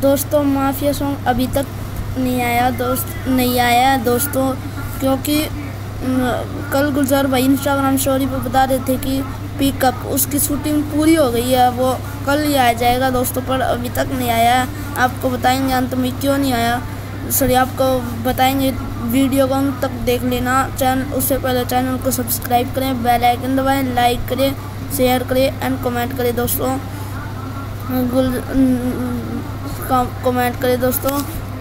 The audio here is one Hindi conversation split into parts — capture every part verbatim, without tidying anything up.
दोस्तों माफिया सॉन्ग अभी तक नहीं आया दोस्त नहीं आया दोस्तों, क्योंकि कल गुलजार भाई इंस्टाग्राम स्टोरी पर बता रहे थे कि पिकअप उसकी शूटिंग पूरी हो गई है, वो कल ही आ जाएगा दोस्तों, पर अभी तक नहीं आया। आपको बताएंगे अंत में क्यों नहीं आया, सॉरी आपको बताएंगे। वीडियो को अंत तक देख लेना। चैनल उससे पहले चैनल को सब्सक्राइब करें, बेल आइकन दबाएं, लाइक करें, शेयर करें एंड कमेंट करें दोस्तों। गुल कमेंट करें दोस्तों।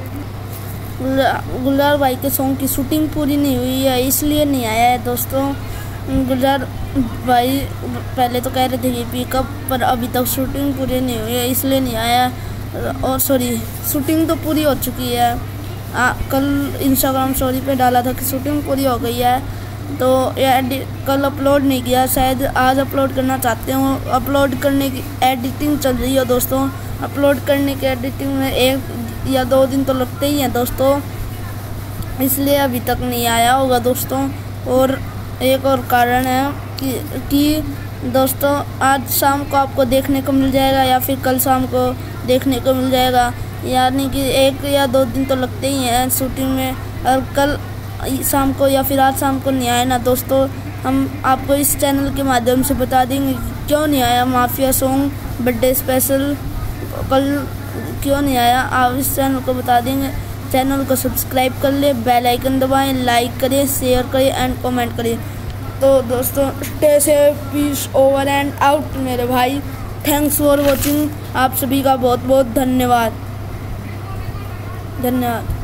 गुलजार भाई के सॉन्ग की शूटिंग पूरी नहीं हुई है, इसलिए नहीं आया है दोस्तों। गुलजार भाई पहले तो कह रहे थे कि पिकअप, पर अभी तक शूटिंग पूरी नहीं हुई है, इसलिए नहीं आया। और सॉरी शूटिंग तो पूरी हो चुकी है। आ, कल इंस्टाग्राम स्टोरी पे डाला था कि शूटिंग पूरी हो गई है, तो ये कल अपलोड नहीं किया, शायद आज अपलोड करना चाहते हो। अपलोड करने की एडिटिंग चल रही है दोस्तों। अपलोड करने की एडिटिंग में एक या दो दिन तो लगते ही हैं दोस्तों, इसलिए अभी तक नहीं आया होगा दोस्तों। और एक और कारण है कि, कि दोस्तों आज शाम को आपको देखने को मिल जाएगा या फिर कल शाम को देखने को मिल जाएगा, यानी कि एक या दो दिन तो लगते ही हैं शूटिंग में। और कल शाम को या फिर आज शाम को नहीं आया ना दोस्तों, हम आपको इस चैनल के माध्यम से बता देंगे क्यों नहीं आया माफिया सॉन्ग बर्थडे स्पेशल, कल क्यों नहीं आया, आप इस चैनल को बता देंगे। चैनल को सब्सक्राइब कर ले, बेल आइकन दबाएं, लाइक करें, शेयर करें एंड कमेंट करें। तो दोस्तों stay safe, peace over and out मेरे भाई। Thanks for watching. आप सभी का बहुत बहुत धन्यवाद धन्यवाद।